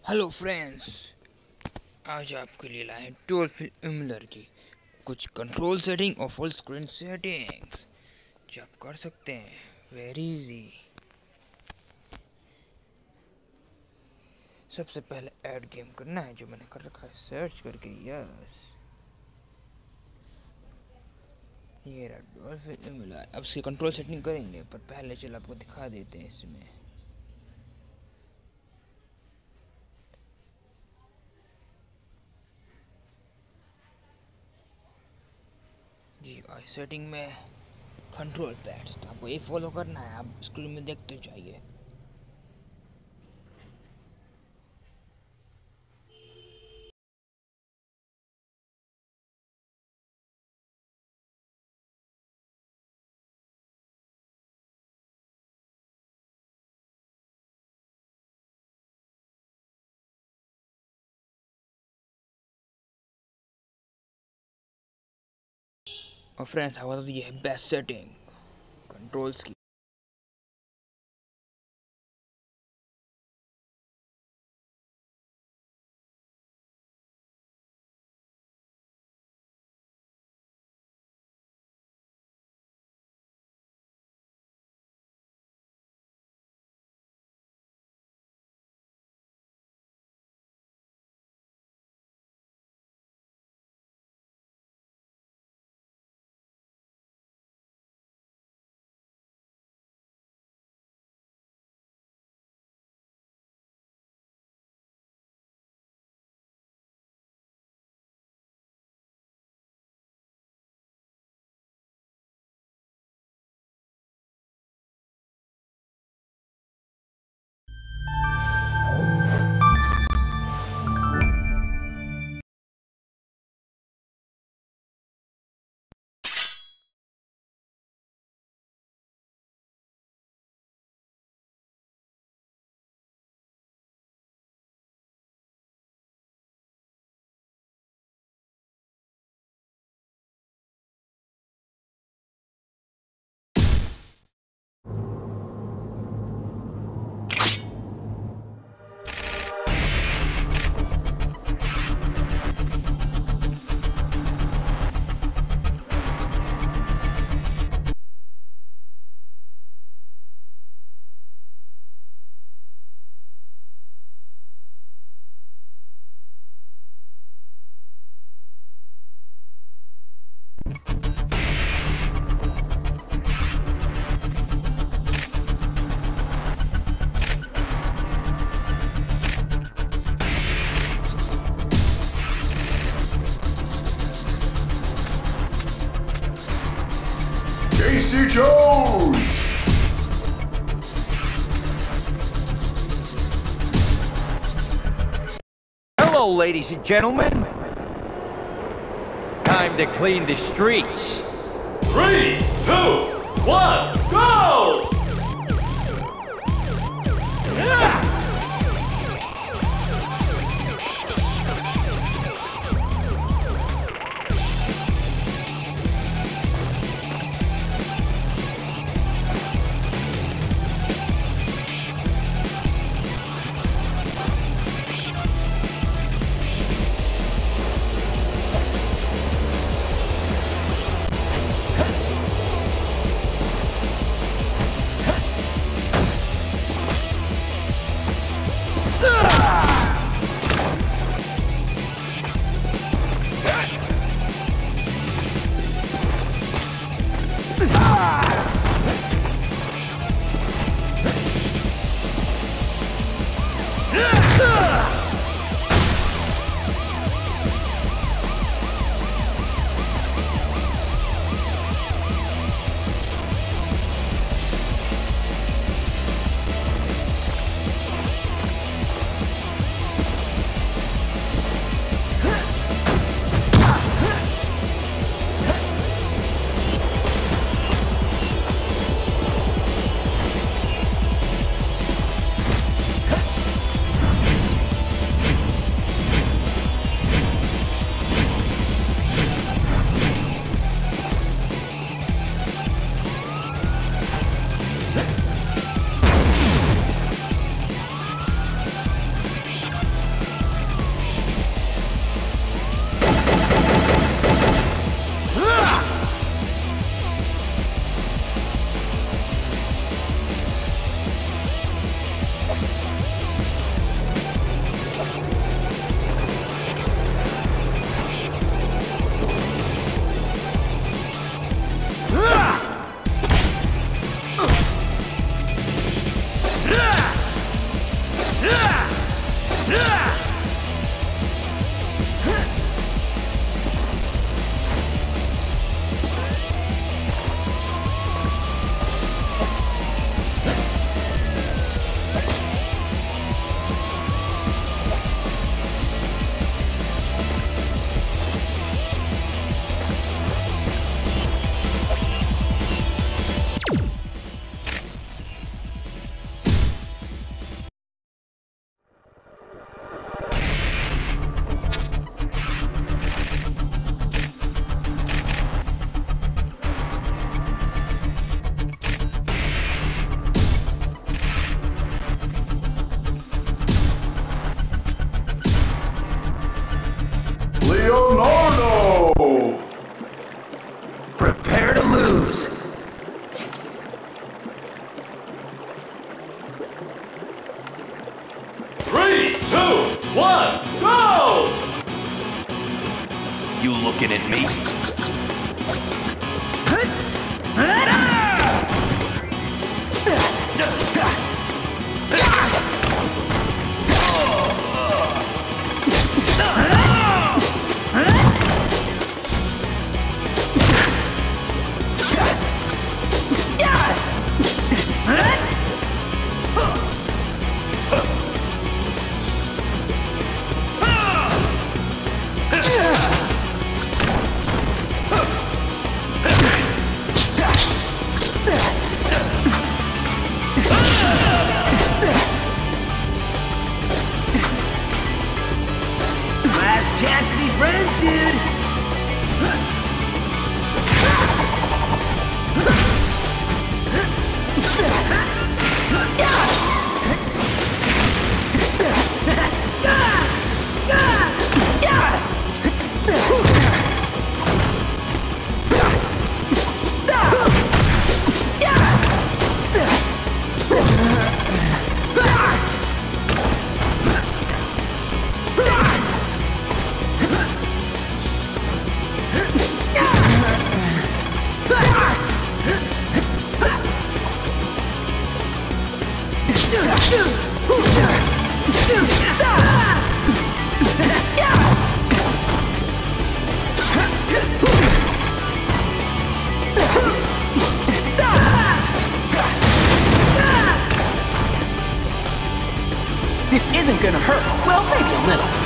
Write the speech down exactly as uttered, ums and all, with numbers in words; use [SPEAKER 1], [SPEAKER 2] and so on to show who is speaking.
[SPEAKER 1] Hello friends. आज आपके लिए लाए हैं टूल फिल्मर की कुछ कंट्रोल सेटिंग और फुल स्क्रीन सेटिंग्स जो आप कर सकते हैं वेरी इजी। सबसे पहले ऐड गेम करना है जो मैंने कर रखा है सर्च करके। यस, ये रहा टूल फिल्मर। अब इसकी कंट्रोल सेटिंग करेंगे, पर पहले चलो आपको दिखा देते हैं इसमें। जी आई सेटिंग में कंट्रोल पैड्स, तो आपको ये फॉलो करना है। आप स्क्रीन में देखते जाइए। और फ्रेंड्स, हमारा ये है बेस्ट सेटिंग कंट्रोल्स की।
[SPEAKER 2] Casey Jones!
[SPEAKER 3] Hello, ladies and gentlemen. Time to clean the streets.
[SPEAKER 2] Three, two, one, go! Leonardo!
[SPEAKER 3] Prepare to lose.
[SPEAKER 2] Three, two, one, go!
[SPEAKER 3] You looking at me?
[SPEAKER 4] Last chance to be friends, dude! This isn't gonna hurt. Well, maybe a little.